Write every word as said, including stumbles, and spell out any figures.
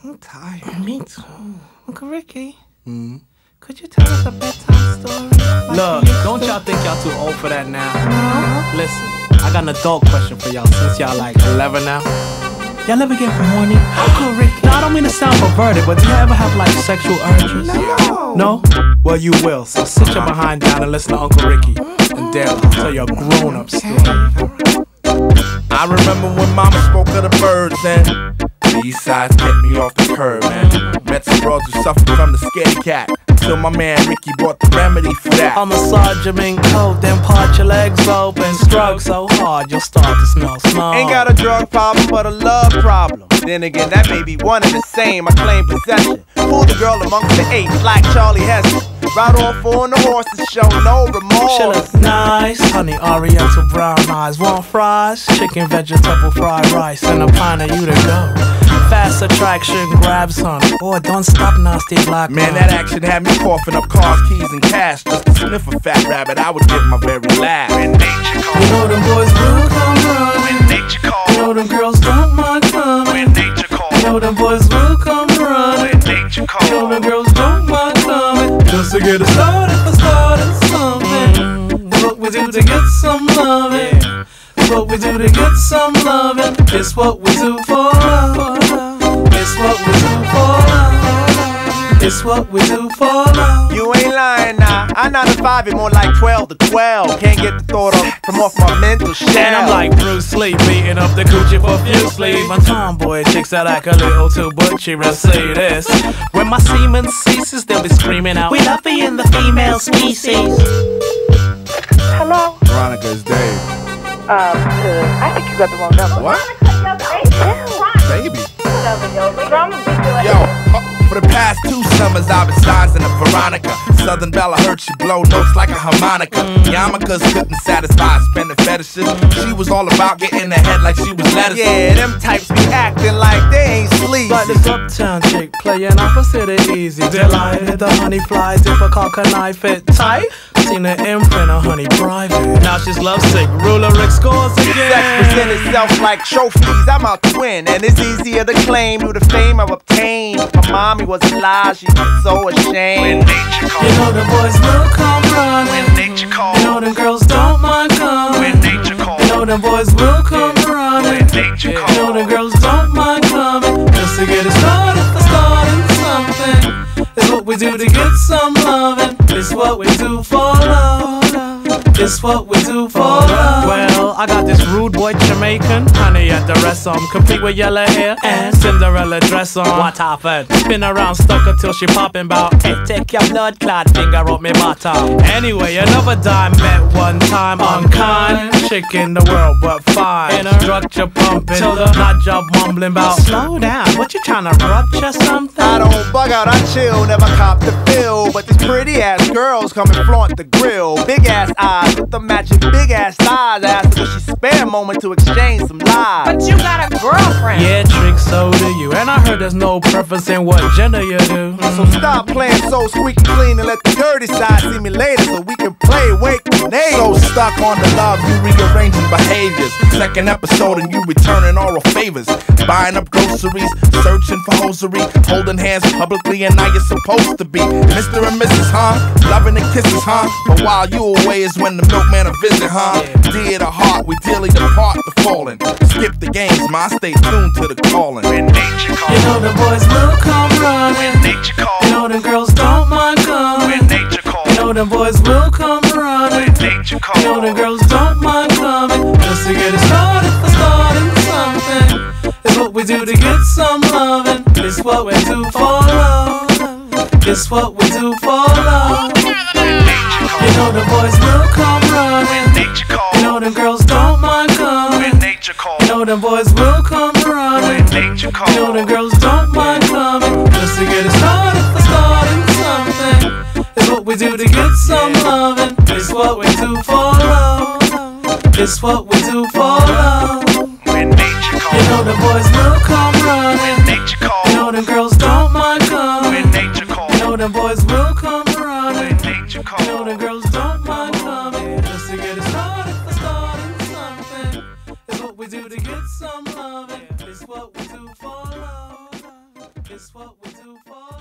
I'm tired. Me too. Uncle Ricky, Mm-hmm. could you tell us a bedtime story? Like Look, don't y'all think y'all too old for that now? No. Listen, I got an adult question for y'all since y'all like eleven now. Y'all ever get horny? Uncle Ricky. No, I don't mean to sound perverted, but do you ever have like sexual urges? No. No? Well, you will. So sit your behind down and listen to Uncle Ricky and Dale tell your grown-up story. I remember when Mama spoke of the birds and these sides kept me off the curb, man. Betsy Ross who suffered from the scaredy cat. Till my man Ricky brought the remedy for that. I'll massage your mink coat, then part your legs open. Stroke so hard you'll start to smell smoke. Ain't got a drug problem, but a love problem. Then again, that may be one and the same. I claim possession. Pull the girl amongst the apes like Charlie Heston. Ride on four on the horse to show no remorse. She look nice, honey oriental brown eyes. Want fries, chicken, vegetable, fried rice, and a pint of you to go. Fast attraction grabs, honey. Boy, don't stop, nasty black man. That action had me coughing up cars, keys, and cash just to sniff a fat rabbit. I would give my very last. When nature calls, you know them boys will come run. When nature calls, you know them girls don't mind coming. When nature calls, you know them boys will come run. When nature calls, you know them girls don't mind coming. Just to get us started for starting something. It's what we do to get some loving. It's what we do to get some loving. It's what we do for love. It's what we do for love. It's what we do for love. You ain't lying now. I nine to five, it more like twelve to twelve. Can't get the thought of from off my mental shell. And I'm like Bruce Lee, beating up the coochie profusely. My tomboy chicks that act a little too butchy will say this. When my semen ceases, they'll be screaming out, "We love you in the female species." Hello? Veronica, it's Dave. Um, uh, I think you got the wrong number. What? Baby. Yo, Yo, uh, for the past two summers I've been sizing up Veronica. Southern Belle, I heard she blow notes like a harmonica. Yarmulkes couldn't satisfy spending fetishes. She was all about getting ahead like she was lettuce. Yeah, them types be acting like they ain't sleazy. Like this uptown chick playing opposite of easy. Delighted the honey flies, if a cock and knife fit tight. Seen the imprint of honey private. Now she's lovesick, ruler Rick scores again. Sex present itself like trophies, I'm out to win. And it's easier to claim through the fame I've obtained. My mommy was a lie, she was so ashamed. When nature calls, you know the boys will come running. When nature calls, you know them girls don't mind coming. When nature calls, you know them boys will come running. When nature calls, you know them girls don't mind coming. Just to get it started for starting something. It's what we do to get some loving. It's what we do for love. It's what we do for love. Well, I got this rude boy Jamaican honey at the rest on, complete with yellow hair and Cinderella dress on. What happened? Spin around, stuck her till she popping bout. Hey, take your blood clot finger up me bottom. Anyway, another dime met one time. Unkind chick in the world, but fine. Structure pumping, till the nut job mumbling bout. Slow down, what you tryna rupture something? I don't bug out, I chill, never cop the bill. But these pretty ass girls come and flaunt the grill. Big ass eyes with the matching big ass thighs. Asked her, she spare a moment to exchange some lies. but you got a girlfriend. Yeah, trick, so do you. And I heard there's no preference in what gender you do. So stop playing so squeaky clean and let the dirty side see me later so we can play wake grenades. So stuck on the love, you rearranging behaviors. Second episode and you returning oral favors. Buying up groceries, searching for hosiery, holding hands publicly, and now you're supposed to be Mister and Missus Huh? Loving and kisses, huh? But while you away is when the milkman a visit, huh? Dear to heart, we dearly depart the fallen. Skip the games, ma, stay tuned to the calling. When nature calls, You know the boys will come running. when nature calls, You know them girls don't mind coming. when nature calls, You know them boys will come running. when nature calls, You know them girls don't mind coming. Just to get it started for starting something. It's what we do to get some loving. It's what we do for love. It's what we do for love. You know the boys will come running. when nature calls, You know them girls don't mind coming. when nature calls, You know them boys will come running. when nature calls, You know them girls don't mind coming. Just to get it started for starting something. It's what we do to get some loving. It's what we do for love. It's what we do for love. when nature calls, You know the boys will come running. when nature calls, You know them girls don't mind coming. when nature calls, You know them boys will come running. when nature You calls. know them girls don't mind coming. Just to get it started for starting something. It's what we do to get some loving. It's what we do for love. It's what we do for